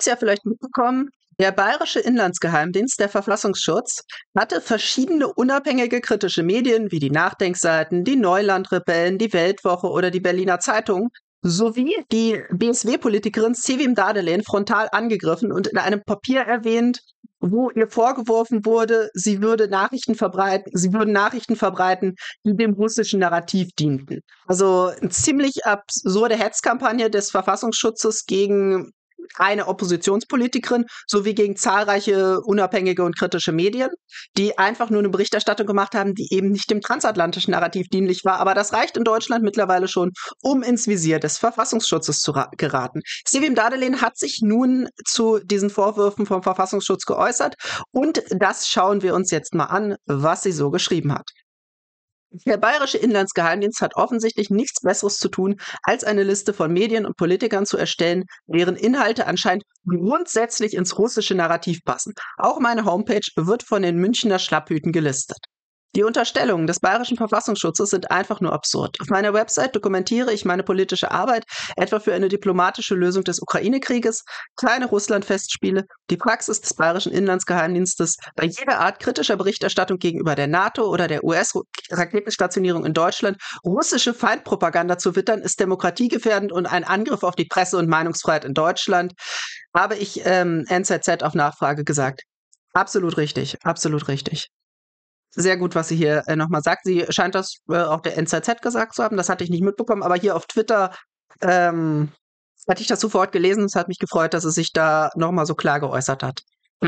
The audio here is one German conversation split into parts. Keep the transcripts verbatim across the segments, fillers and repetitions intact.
es ja vielleicht mitbekommen, der Bayerische Inlandsgeheimdienst, der Verfassungsschutz, hatte verschiedene unabhängige kritische Medien wie die Nachdenkseiten, die Neulandrebellen, die Weltwoche oder die Berliner Zeitung sowie die B S W-Politikerin Sevim Dağdelen frontal angegriffen und in einem Papier erwähnt, wo ihr vorgeworfen wurde, sie würde Nachrichten verbreiten, sie würden Nachrichten verbreiten, die dem russischen Narrativ dienten. Also eine ziemlich absurde Hetzkampagne des Verfassungsschutzes gegen eine Oppositionspolitikerin sowie gegen zahlreiche unabhängige und kritische Medien, die einfach nur eine Berichterstattung gemacht haben, die eben nicht dem transatlantischen Narrativ dienlich war. Aber das reicht in Deutschland mittlerweile schon, um ins Visier des Verfassungsschutzes zu geraten. Sevim Dağdelen hat sich nun zu diesen Vorwürfen vom Verfassungsschutz geäußert und das schauen wir uns jetzt mal an, was sie so geschrieben hat. Der Bayerische Inlandsgeheimdienst hat offensichtlich nichts Besseres zu tun, als eine Liste von Medien und Politikern zu erstellen, deren Inhalte anscheinend grundsätzlich ins russische Narrativ passen. Auch meine Homepage wird von den Münchner Schlapphüten gelistet. Die Unterstellungen des Bayerischen Verfassungsschutzes sind einfach nur absurd. Auf meiner Website dokumentiere ich meine politische Arbeit, etwa für eine diplomatische Lösung des Ukraine-Krieges, kleine Russland-Festspiele, die Praxis des Bayerischen Inlandsgeheimdienstes bei jeder Art kritischer Berichterstattung gegenüber der NATO oder der U S-Raketenstationierung in Deutschland. Russische Feindpropaganda zu wittern, ist demokratiegefährdend und ein Angriff auf die Presse- und Meinungsfreiheit in Deutschland, habe ich ähm, N Z Z auf Nachfrage gesagt. Absolut richtig, absolut richtig. Sehr gut, was sie hier äh, nochmal sagt. Sie scheint das äh, auch der N Z Z gesagt zu haben. Das hatte ich nicht mitbekommen, aber hier auf Twitter ähm, hatte ich das sofort gelesen. Es hat mich gefreut, dass es sich da nochmal so klar geäußert hat.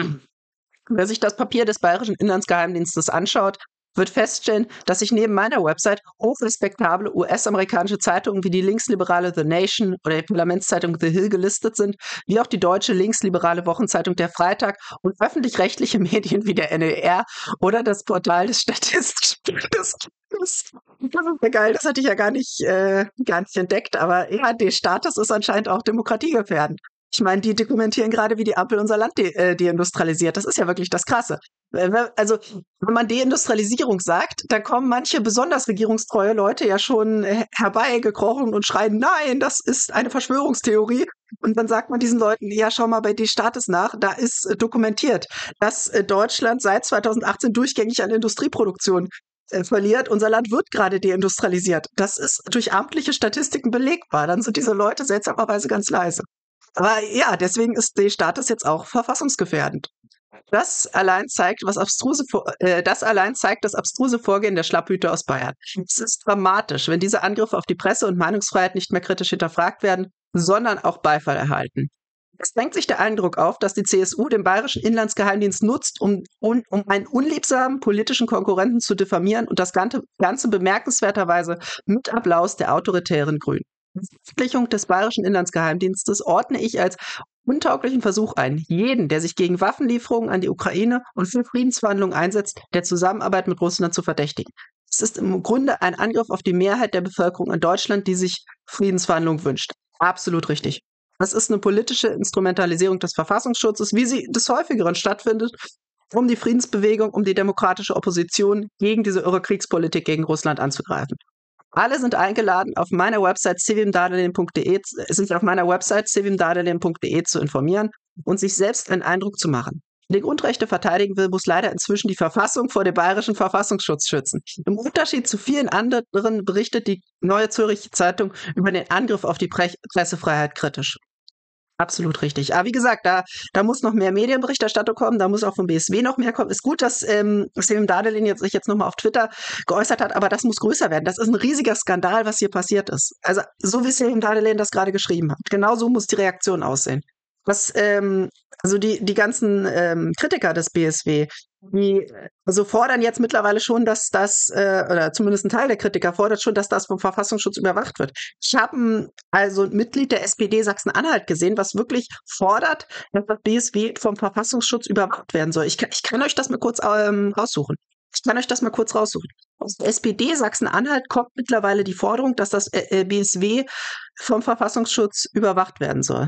Wer sich das Papier des Bayerischen Inlandsgeheimdienstes anschaut, wird feststellen, dass sich neben meiner Website hochrespektable U S-amerikanische Zeitungen wie die linksliberale The Nation oder die Parlamentszeitung The Hill gelistet sind, wie auch die deutsche linksliberale Wochenzeitung Der Freitag und öffentlich-rechtliche Medien wie der N D R oder das Portal des Statistischen Bundes. Das ist ja geil, das hatte ich ja gar nicht, äh, gar nicht entdeckt, aber ja, der Status ist anscheinend auch demokratiegefährdend. Ich meine, die dokumentieren gerade, wie die Ampel unser Land de äh, deindustrialisiert. Das ist ja wirklich das Krasse. Also, wenn man Deindustrialisierung sagt, dann kommen manche besonders regierungstreue Leute ja schon herbeigekrochen und schreien, nein, das ist eine Verschwörungstheorie. Und dann sagt man diesen Leuten, ja, schau mal bei D-Status nach, da ist äh, dokumentiert, dass äh, Deutschland seit zweitausendachtzehn durchgängig an Industrieproduktion äh, verliert. Unser Land wird gerade deindustrialisiert. Das ist durch amtliche Statistiken belegbar. Dann sind diese Leute seltsamerweise ganz leise. Aber ja, deswegen ist D-Status jetzt auch verfassungsgefährdend. Das allein zeigt, was abstruse, äh, das allein zeigt das abstruse Vorgehen der Schlapphüte aus Bayern. Es ist dramatisch, wenn diese Angriffe auf die Presse- und Meinungsfreiheit nicht mehr kritisch hinterfragt werden, sondern auch Beifall erhalten. Es drängt sich der Eindruck auf, dass die C S U den Bayerischen Inlandsgeheimdienst nutzt, um, um, um einen unliebsamen politischen Konkurrenten zu diffamieren und das Ganze, Ganze bemerkenswerterweise mit Applaus der autoritären Grünen. Die Veröffentlichung des Bayerischen Inlandsgeheimdienstes ordne ich als untauglichen Versuch ein, jeden, der sich gegen Waffenlieferungen an die Ukraine und für Friedensverhandlungen einsetzt, der Zusammenarbeit mit Russland zu verdächtigen. Es ist im Grunde ein Angriff auf die Mehrheit der Bevölkerung in Deutschland, die sich Friedensverhandlungen wünscht. Absolut richtig. Das ist eine politische Instrumentalisierung des Verfassungsschutzes, wie sie des Häufigeren stattfindet, um die Friedensbewegung, um die demokratische Opposition gegen diese irre Kriegspolitik gegen Russland anzugreifen. Alle sind eingeladen, auf meiner Website sevim dağdelen punkt de sich auf meiner Website sevim dağdelen punkt de zu informieren und sich selbst einen Eindruck zu machen. Wer die Grundrechte verteidigen will, muss leider inzwischen die Verfassung vor dem Bayerischen Verfassungsschutz schützen. Im Unterschied zu vielen anderen berichtet die Neue Zürcher Zeitung über den Angriff auf die Pre Pressefreiheit kritisch. Absolut richtig. Aber wie gesagt, da, da muss noch mehr Medienberichterstattung kommen, da muss auch vom B S W noch mehr kommen. Ist gut, dass ähm, Sevim Dağdelen jetzt, sich jetzt nochmal auf Twitter geäußert hat, aber das muss größer werden. Das ist ein riesiger Skandal, was hier passiert ist. Also so wie Sevim Dağdelen das gerade geschrieben hat. Genau so muss die Reaktion aussehen. Was, ähm, also die, die ganzen ähm, Kritiker des B S W, die also fordern jetzt mittlerweile schon, dass das, äh, oder zumindest ein Teil der Kritiker fordert schon, dass das vom Verfassungsschutz überwacht wird. Ich habe also ein Mitglied der S P D Sachsen-Anhalt gesehen, was wirklich fordert, dass das B S W vom Verfassungsschutz überwacht werden soll. Ich kann, ich kann euch das mal kurz ähm, raussuchen. Ich kann euch das mal kurz raussuchen. Aus der S P D Sachsen-Anhalt kommt mittlerweile die Forderung, dass das äh, B S W vom Verfassungsschutz überwacht werden soll.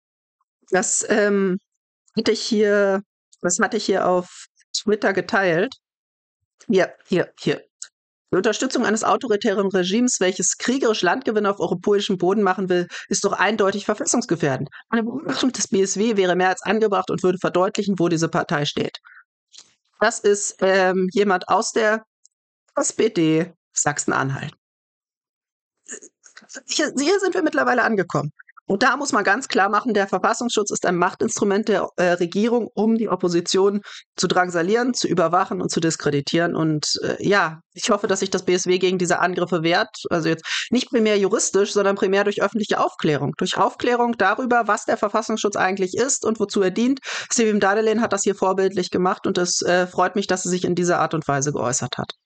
Das ähm, hatte ich hier, das hatte ich hier auf Twitter geteilt. Hier, hier, hier. Die Unterstützung eines autoritären Regimes, welches kriegerisch Landgewinne auf europäischem Boden machen will, ist doch eindeutig verfassungsgefährdend. Eine Beobachtung des B S W wäre mehr als angebracht und würde verdeutlichen, wo diese Partei steht. Das ist ähm, jemand aus der S P D Sachsen-Anhalt. Hier, hier sind wir mittlerweile angekommen. Und da muss man ganz klar machen, der Verfassungsschutz ist ein Machtinstrument der äh, Regierung, um die Opposition zu drangsalieren, zu überwachen und zu diskreditieren. Und äh, ja, ich hoffe, dass sich das B S W gegen diese Angriffe wehrt. Also jetzt nicht primär juristisch, sondern primär durch öffentliche Aufklärung. Durch Aufklärung darüber, was der Verfassungsschutz eigentlich ist und wozu er dient. Sevim Dedelan hat das hier vorbildlich gemacht und es äh, freut mich, dass sie sich in dieser Art und Weise geäußert hat.